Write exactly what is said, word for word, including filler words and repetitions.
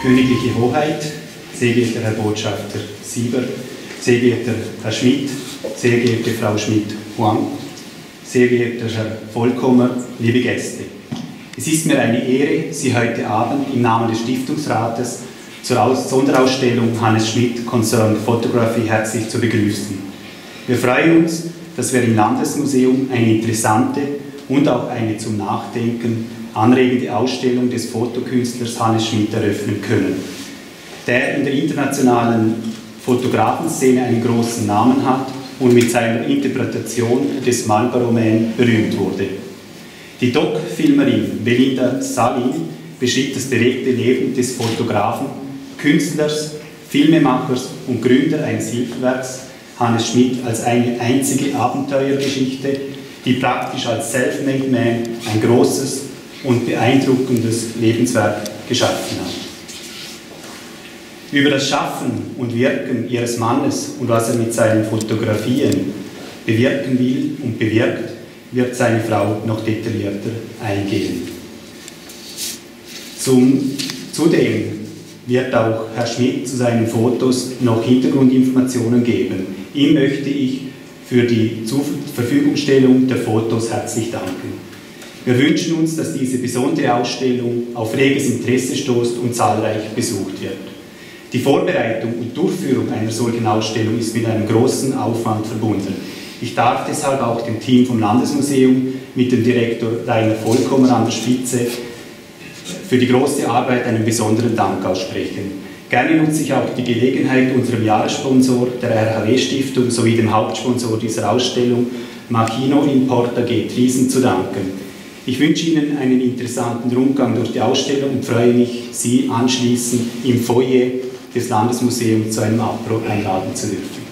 Königliche Hoheit, sehr geehrter Herr Botschafter Sieber, sehr geehrter Herr Schmidt, sehr geehrte Frau Schmidt-Huang, sehr geehrter Herr Vollkommer, liebe Gäste. Es ist mir eine Ehre, Sie heute Abend im Namen des Stiftungsrates zur Sonderausstellung Hannes Schmidt Concerned Photography herzlich zu begrüßen. Wir freuen uns, dass wir im Landesmuseum eine interessante und auch eine zum Nachdenken anregende Ausstellung des Fotokünstlers Hannes Schmidt eröffnen können, der in der internationalen Fotografenszene einen großen Namen hat und mit seiner Interpretation des Marlboro Man berühmt wurde. Die Doc-Filmerin Belinda Sahlin beschrieb das bewegte Leben des Fotografen, Künstlers, Filmemachers und Gründer eines Hilfswerks Hannes Schmidt als eine einzige Abenteuergeschichte, die praktisch als Self-Made Man ein großes und beeindruckendes Lebenswerk geschaffen hat. Über das Schaffen und Wirken ihres Mannes und was er mit seinen Fotografien bewirken will und bewirkt, wird seine Frau noch detaillierter eingehen. Zum, zudem wird auch Herr Schmidt zu seinen Fotos noch Hintergrundinformationen geben. Ihm möchte ich für die Zur Verfügungstellung der Fotos herzlich danken. Wir wünschen uns, dass diese besondere Ausstellung auf reges Interesse stoßt und zahlreich besucht wird. Die Vorbereitung und Durchführung einer solchen Ausstellung ist mit einem großen Aufwand verbunden. Ich darf deshalb auch dem Team vom Landesmuseum mit dem Direktor Rainer Vollkommer an der Spitze für die große Arbeit einen besonderen Dank aussprechen. Gerne nutze ich auch die Gelegenheit, unserem Jahressponsor, der R H W-Stiftung, sowie dem Hauptsponsor dieser Ausstellung, Makino Import A G Triesen, zu danken. Ich wünsche Ihnen einen interessanten Rundgang durch die Ausstellung und freue mich, Sie anschließend im Foyer des Landesmuseums zu einem Apro einladen zu dürfen.